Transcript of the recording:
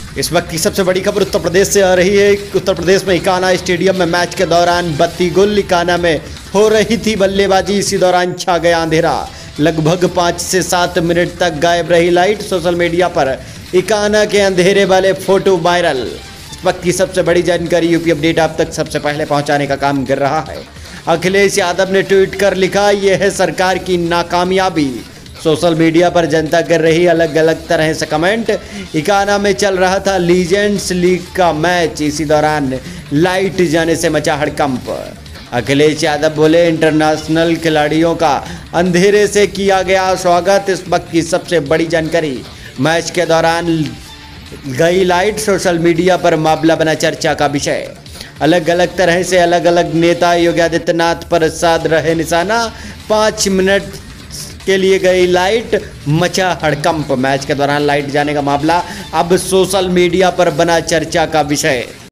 इस वक्त की सबसे बड़ी खबर उत्तर प्रदेश से आ रही है। उत्तर प्रदेश में इकाना स्टेडियम में मैच के दौरान बत्ती गुल। इकाना में हो रही थी बल्लेबाजी, इसी दौरान छा गया अंधेरा। लगभग 5 से 7 मिनट तक गायब रही लाइट। सोशल मीडिया पर इकाना के अंधेरे वाले फोटो वायरल। इस वक्त की सबसे बड़ी जानकारी यूपी अपडेट आप तक सबसे पहले पहुंचाने का काम कर रहा है। अखिलेश यादव ने ट्वीट कर लिखा, यह है सरकार की नाकामयाबी। सोशल मीडिया पर जनता कर रही अलग अलग तरह से कमेंट। इकाना में चल रहा था लीजेंड्स लीग का मैच, इसी दौरान लाइट जाने से मचा हड़कंप। अखिलेश यादव बोले, इंटरनेशनल खिलाड़ियों का अंधेरे से किया गया स्वागत। इस वक्त की सबसे बड़ी जानकारी, मैच के दौरान गई लाइट। सोशल मीडिया पर मामला बना चर्चा का विषय। अलग अलग तरह से अलग अलग नेता योगी आदित्यनाथ प्रसाद रहे निशाना। 5 मिनट के लिए गई लाइट, मचा हड़कंप। मैच के दौरान लाइट जाने का मामला अब सोशल मीडिया पर बना चर्चा का विषय।